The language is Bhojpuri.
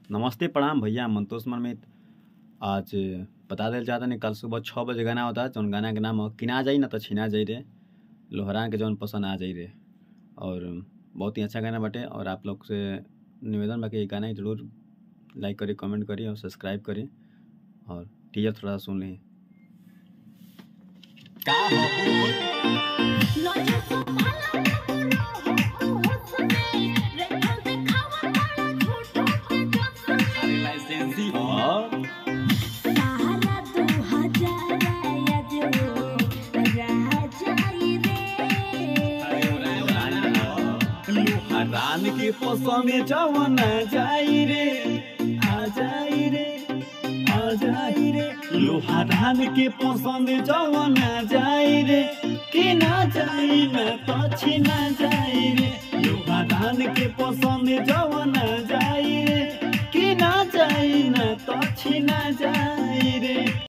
नमस्ते प्रणाम भैया, मंतोष मनमित। आज बता देल चाहता नहीं, कल सुबह 6 बजे गाना होता है। जौन गाना के नाम है किना जाई ना तो छीना जाई रे, लोहरान के जौन पसंद आ जाई रे। और बहुत ही अच्छा गाना बाटे। और आप लोग से निवेदन बा कि ये गाना जरूर लाइक करी, कमेंट करी और सब्सक्राइब करी और टीजर थोड़ा सा सुन ली। रान के पसंद जवन जाई रे, आ जाई रे, आ जाई रे। लोहा धान के पसंद जवन जाई रे, कि ना जाई ना तो छीना जाई रे। लोहा धान के पसंद जवन जाई रे, कि ना जाई ना तो छीना जाई रे।